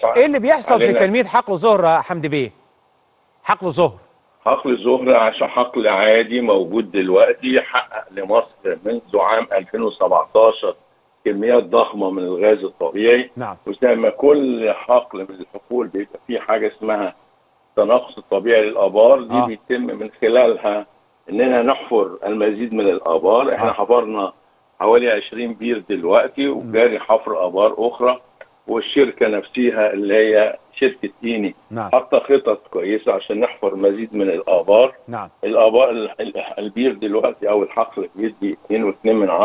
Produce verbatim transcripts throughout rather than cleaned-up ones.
ايه اللي بيحصل في علينا تنميه حقل ظهر يا حمدي بيه؟ حقل ظهر حقل الظهر عشان حقل عادي موجود دلوقتي، حقق لمصر منذ عام ألفين وسبعتاشر كميات ضخمه من الغاز الطبيعي. نعم. وزي ما كل حقل من الحقول بيبقى فيه حاجه اسمها التناقص الطبيعي للابار، دي اه بيتم من خلالها اننا نحفر المزيد من الابار. احنا اه حفرنا حوالي عشرين بير دلوقتي، م. وجاري حفر ابار اخرى. والشركه نفسها اللي هي شركه تيني نعم حاطه خطط كويسه عشان نحفر مزيد من الابار. نعم الابار ال- ال- البير دلوقتي او الحقل بيدي اتنين فاصلة اتنين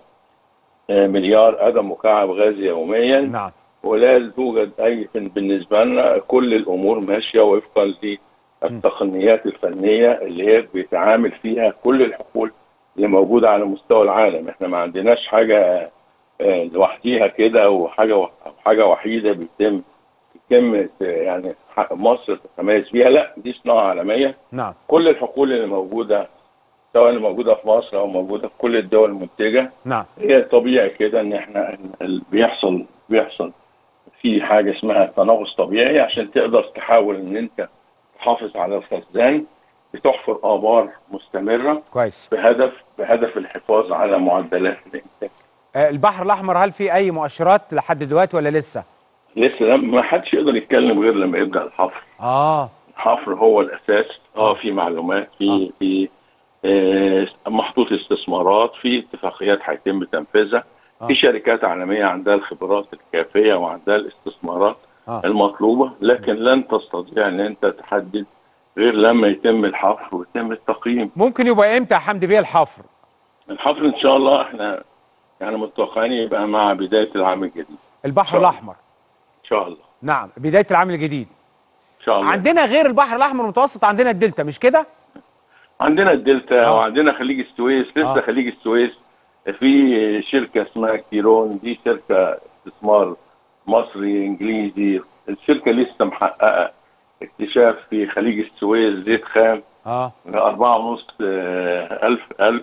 مليار قدم مكعب غاز يوميا. نعم ولا توجد اي بالنسبه لنا، كل الامور ماشيه وفقا م. للتقنيات الفنيه اللي هي بيتعامل فيها كل الحقول اللي موجوده على مستوى العالم. احنا ما عندناش حاجه آه، لوحديها كده، وحاجه و- حاجه وحيده بيتم يتم يعني ح- مصر تتميز فيها. لا، دي صناعه عالميه. نعم كل الحقول اللي موجوده، سواء اللي موجوده في مصر او موجوده في كل الدول المنتجه، نعم هي طبيعي كده ان احنا ال- بيحصل بيحصل في حاجه اسمها تناقص طبيعي عشان تقدر تحاول ان انت تحافظ على الخزان. بتحفر ابار مستمره كويس. بهدف بهدف الحفاظ على معدلات الانتاج. آه البحر الاحمر هل في اي مؤشرات لحد دلوقتي ولا لسه؟ لسه لم- ما حدش يقدر يتكلم غير لما يبدا الحفر. اه الحفر هو الاساس. اه اه في معلومات، اه في في آه محطوط استثمارات، في اتفاقيات هيتم تنفيذها، في اه شركات عالميه عندها الخبرات الكافيه وعندها الاستثمارات اه المطلوبه، لكن لن تستطيع ان انت تحدد غير لما يتم الحفر ويتم التقييم. ممكن يبقى امتى يا حمدي بيه الحفر؟ الحفر ان شاء الله احنا يعني متوقعين يبقى مع بدايه العام الجديد ان البحر شاء الله. الاحمر. ان شاء الله. نعم بدايه العام الجديد. ان شاء الله. عندنا غير البحر الاحمر المتوسط عندنا الدلتا مش كده؟ عندنا الدلتا اه وعندنا خليج السويس. لسه اه خليج السويس في شركه اسمها كيرون، دي شركه استثمار مصري انجليزي. الشركه لسه محققه اكتشاف في خليج السويس زيت خام اه أربعة ونص ألف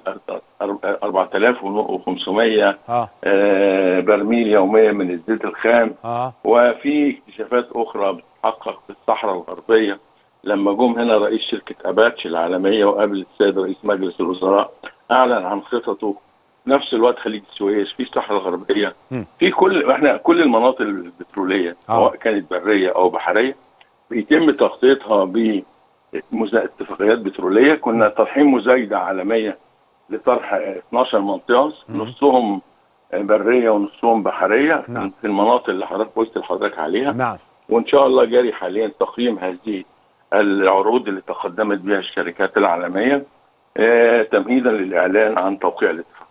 أربعة آلاف وخمسمية اه برميل يوميا من الزيت الخام. اه وفي اكتشافات أخرى بتتحقق في الصحراء الغربية. لما جم هنا رئيس شركة أباتشي العالمية وقابل السيد رئيس مجلس الوزراء، أعلن عن خططه. نفس الوقت خليج السويس، في الصحراء الغربية، م. في كل احنا كل المناطق البترولية اه سواء كانت برية أو بحرية بيتم تغطيتها ب مزا- اتفاقيات بتروليه. كنا طرحين مزايده عالميه لطرح اتناشر منطقه، م. نصهم بريه ونصهم بحريه نعم في المناطق اللي حضرتك قلت لحضرتك عليها. نعم وان شاء الله جاري حاليا تقييم هذه العروض اللي تقدمت بها الشركات العالميه، آه، تمهيدا للاعلان عن توقيع الاتفاق.